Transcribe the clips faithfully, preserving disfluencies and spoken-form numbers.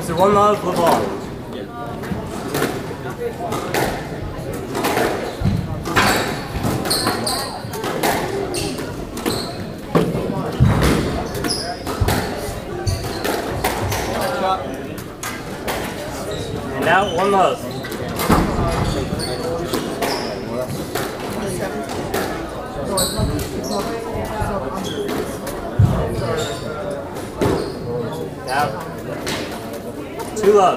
Mister One Love, the ball. And now, One Love. Now, Two Love.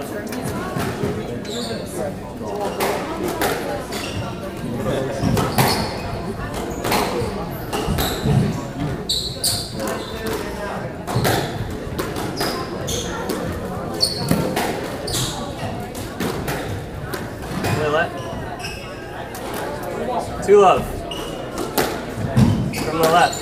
Two Love. From the left.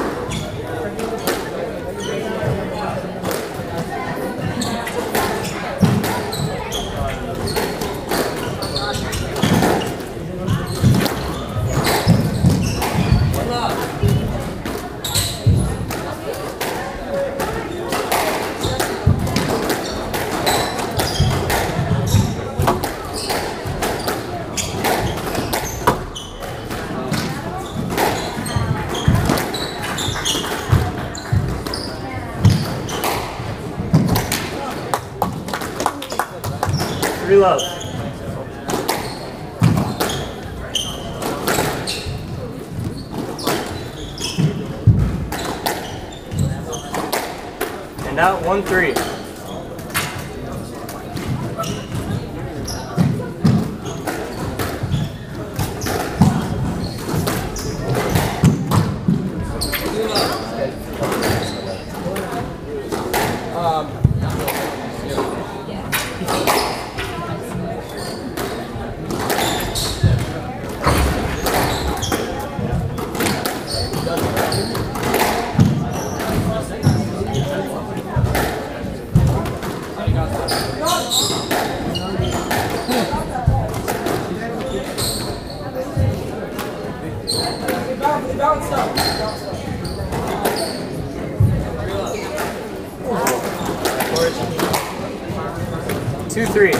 Three Love. And out one three. Um, Two three.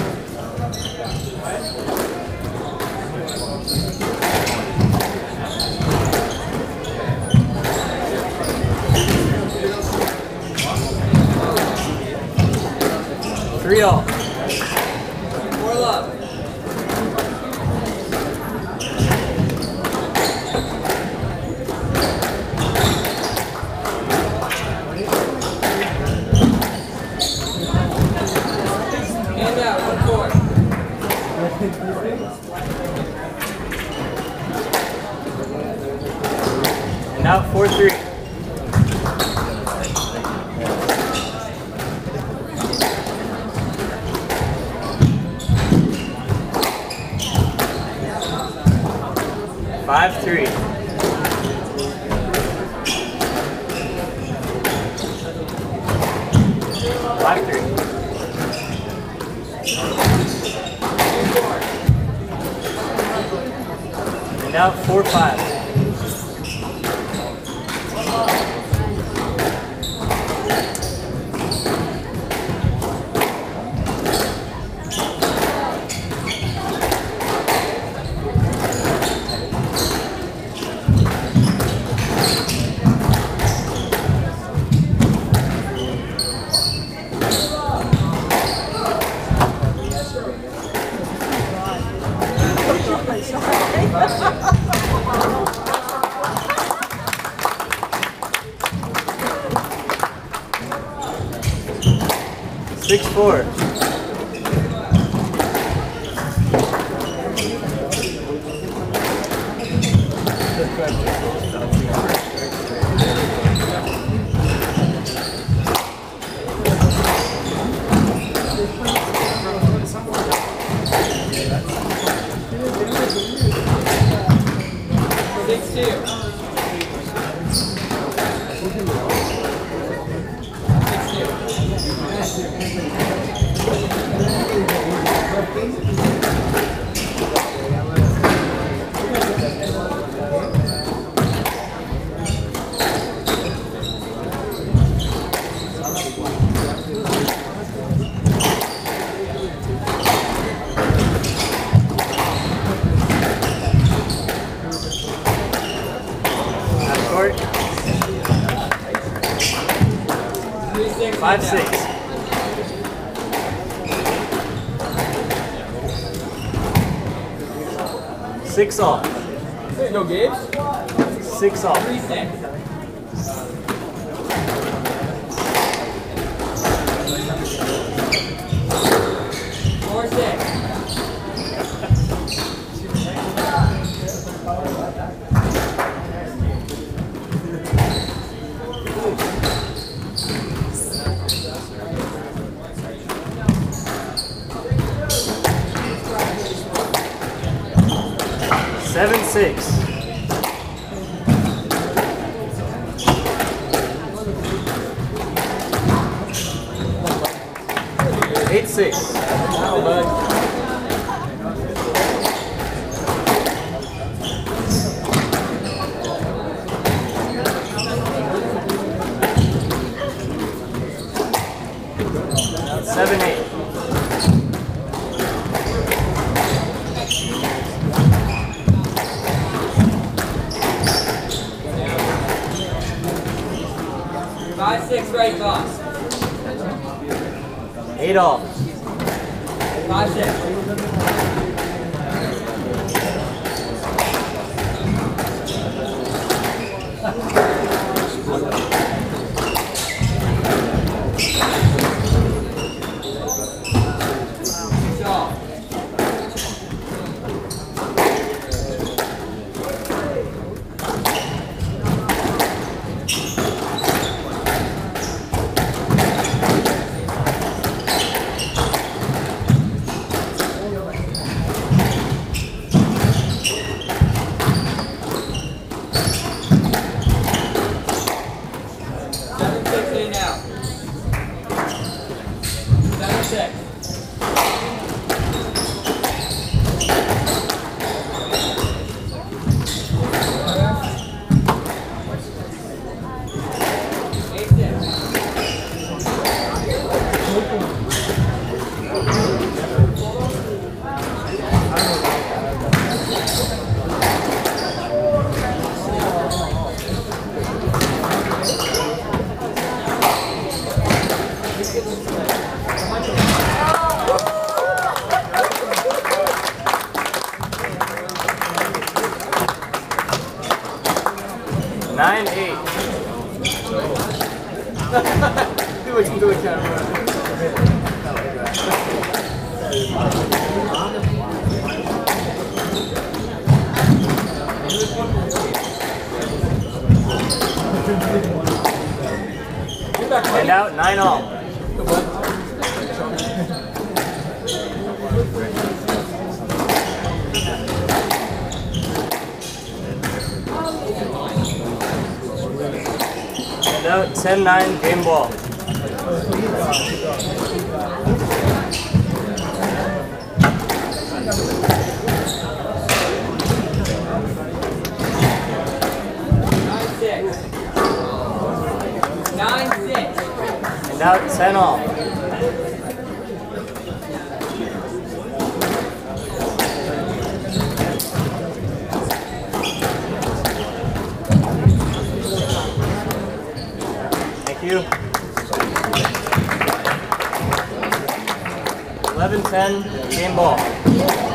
Three all. Four Love. Hand out, one four. And out four three. Five three. Five three. And now four five. Six four. Six two. six. Five, six. Six off. There you go, Gabe. Six off. Three, six. Four, six. Seven, six. Eight, six. Wow, bud. Seven, eight. Five, six, right toss. Eight off. Five, six. Six off. Seven, six, in now. Seven, six. Eight, six. Nine, eight. Do what you do with camera. Get back, And out, nine all. And out, ten, nine, game ball. Nine, six. Nine, six. And out, ten all. Thank you. eleven, ten, game ball.